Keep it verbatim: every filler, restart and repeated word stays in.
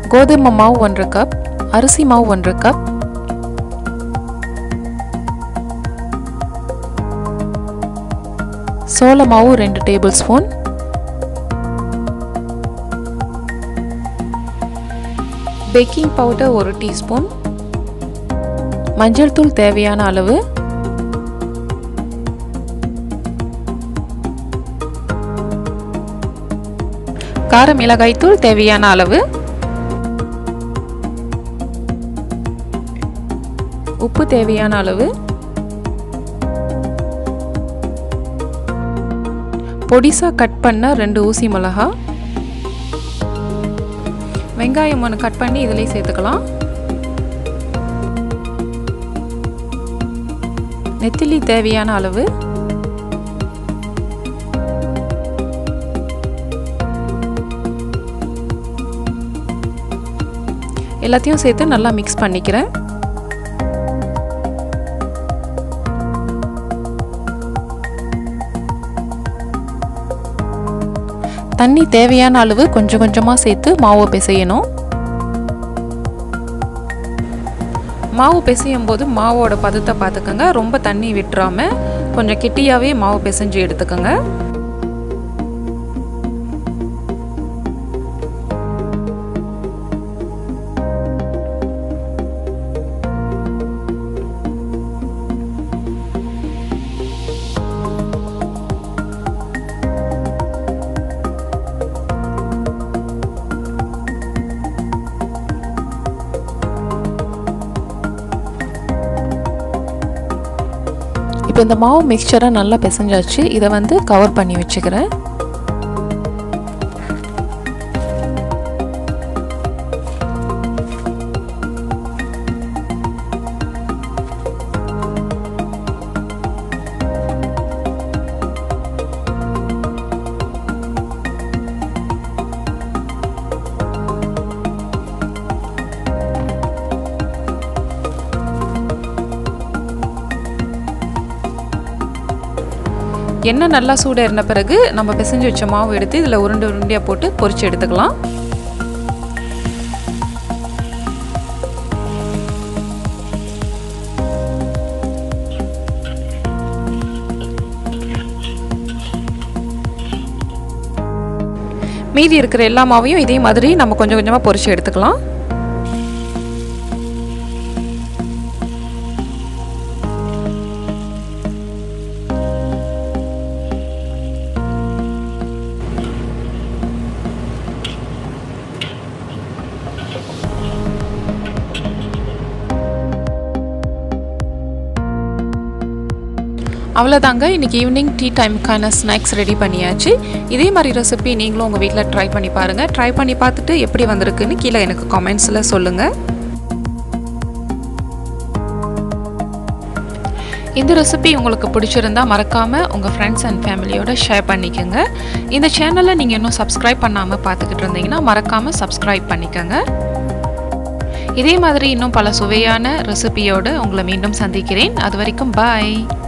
கோதுமை மாவு ஒன்றரை கப், அரிசி மாவு ஒன்றரை கப், சோள மாவு ரெண்டு டேபிள் ஸ்பூன், பேக்கிங் பவுடர் ஒரு டீஸ்பூன், மஞ்சள் தூள் தேவையான அளவு, கார மிளகாய் தூள் தேவையான அளவு, உப்பு தேவையான அளவு, பொடிசா கட் பண்ண ரெண்டு ஊசி மிளகா, வெங்காயம் ஒன்று கட் பண்ணி இதிலே சேர்த்துக்கலாம், நெத்திலி தேவையான அளவு, எல்லாத்தையும் சேர்த்து நல்லா மிக்ஸ் பண்ணிக்கிறேன். தண்ணி தேவையான அளவு கொஞ்சம் கொஞ்சமாக சேர்த்து மாவை பிசையணும். மாவு பிசையும் போது மாவோட பதத்தை பார்த்துக்கோங்க. ரொம்ப தண்ணி விட்டுறாம கொஞ்சம் கெட்டியாகவே மாவு பிசைஞ்சு எடுத்துக்கோங்க. இப்போ இந்த மாவு மிக்சரை நல்லா பிசைஞ்சாச்சு. இதை வந்து கவர் பண்ணி வச்சுக்கிறேன். எண்ணெய் நல்லா சூடாயிருந்த பிறகு நம்ம பிசைஞ்சு வச்ச மாவு எடுத்து இதில் உருண்டை உருண்டையாக போட்டு பொரிச்சு எடுத்துக்கலாம். மீதி இருக்கிற எல்லா மாவையும் இதே மாதிரி நம்ம கொஞ்சம் கொஞ்சமாக பொரிச்சு எடுத்துக்கலாம். அவ்வளோதாங்க, இன்றைக்கி ஈவினிங் டீ டைமுக்கான ஸ்நாக்ஸ் ரெடி பண்ணியாச்சு. இதே மாதிரி ரெசிபி நீங்களும் உங்கள் வீட்டில் ட்ரை பண்ணி பாருங்கள். ட்ரை பண்ணி பார்த்துட்டு எப்படி வந்திருக்குன்னு கீழே எனக்கு கமெண்ட்ஸில் சொல்லுங்கள். இந்த ரெசிபி உங்களுக்கு பிடிச்சிருந்தா மறக்காமல் உங்கள் ஃப்ரெண்ட்ஸ் அண்ட் ஃபேமிலியோட ஷேர் பண்ணிக்கோங்க. இந்த சேனலை நீங்கள் இன்னும் சப்ஸ்கிரைப் பண்ணாமல் பார்த்துக்கிட்டு இருந்தீங்கன்னா மறக்காமல் சப்ஸ்கிரைப் பண்ணிக்கோங்க. இதே மாதிரி இன்னும் பல சுவையான ரெசிபியோடு உங்களை மீண்டும் சந்திக்கிறேன். அது வரைக்கும் பாய்.